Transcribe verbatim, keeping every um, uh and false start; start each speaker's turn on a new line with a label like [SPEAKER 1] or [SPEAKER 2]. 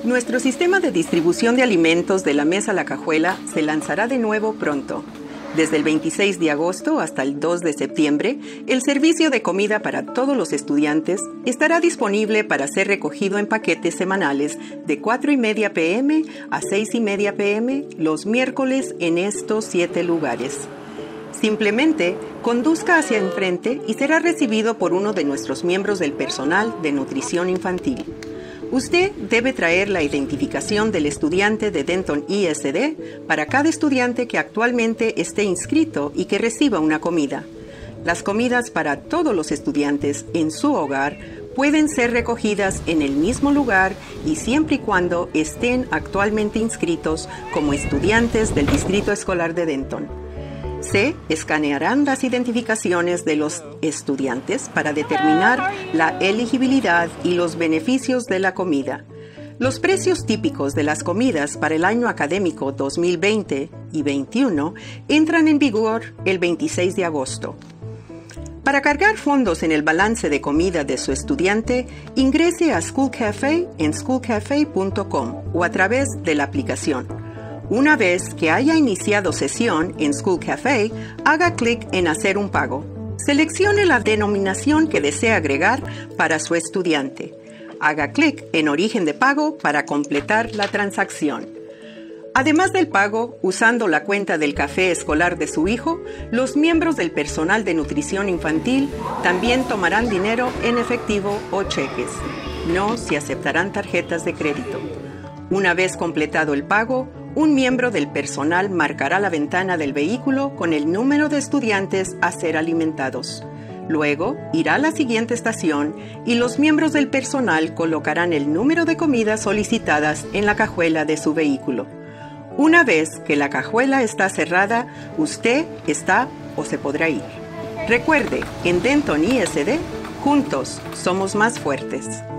[SPEAKER 1] Nuestro sistema de distribución de alimentos de la mesa a la cajuela se lanzará de nuevo pronto. Desde el veintiséis de agosto hasta el dos de septiembre, el servicio de comida para todos los estudiantes estará disponible para ser recogido en paquetes semanales de cuatro y media p m a seis y media p m los miércoles en estos siete lugares. Simplemente conduzca hacia enfrente y será recibido por uno de nuestros miembros del personal de nutrición infantil. Usted debe traer la identificación del estudiante de Denton I S D para cada estudiante que actualmente esté inscrito y que reciba una comida. Las comidas para todos los estudiantes en su hogar pueden ser recogidas en el mismo lugar y siempre y cuando estén actualmente inscritos como estudiantes del Distrito Escolar de Denton. Se escanearán las identificaciones de los estudiantes para determinar la elegibilidad y los beneficios de la comida. Los precios típicos de las comidas para el año académico dos mil veinte y veintiuno entran en vigor el veintiséis de agosto. Para cargar fondos en el balance de comida de su estudiante, ingrese a School Cafe en school cafe punto com o a través de la aplicación. Una vez que haya iniciado sesión en School Cafe, haga clic en Hacer un pago. Seleccione la denominación que desea agregar para su estudiante. Haga clic en Origen de pago para completar la transacción. Además del pago, usando la cuenta del café escolar de su hijo, los miembros del personal de nutrición infantil también tomarán dinero en efectivo o cheques. No se aceptarán tarjetas de crédito. Una vez completado el pago, un miembro del personal marcará la ventana del vehículo con el número de estudiantes a ser alimentados. Luego, irá a la siguiente estación y los miembros del personal colocarán el número de comidas solicitadas en la cajuela de su vehículo. Una vez que la cajuela está cerrada, usted está o se podrá ir. Recuerde, en Denton I S D, juntos somos más fuertes.